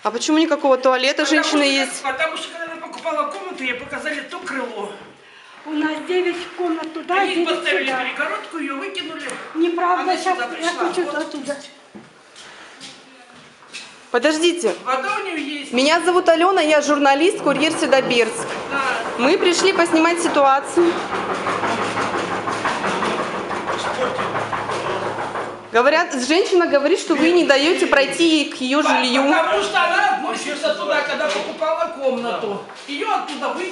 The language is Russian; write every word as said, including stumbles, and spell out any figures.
А почему никакого туалета потому женщины что, есть? Потому что когда она покупала комнату, ей показали то крыло. У нас девять комнат туда, Они девять поставили сюда. перегородку, ее выкинули. Неправда, Она сейчас сюда я пришла. хочу Вот. оттуда. Подождите. Вода у нее есть. Меня зовут Алена, я журналист, курьер Сидобирск. Да. Мы пришли поснимать ситуацию. Говорят, женщина говорит, что вы не даете пройти ей к ее жилью. Потому что она относится туда, когда покупала комнату. Ее оттуда выкинули.